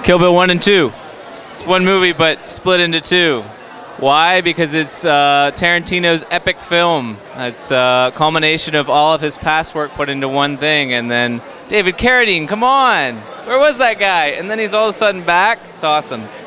Kill Bill 1 and 2. It's one movie, but split into two. Why? Because it's Tarantino's epic film. It's a culmination of all of his past work put into one thing. And then David Carradine, come on. Where was that guy? And then he's all of a sudden back. It's awesome.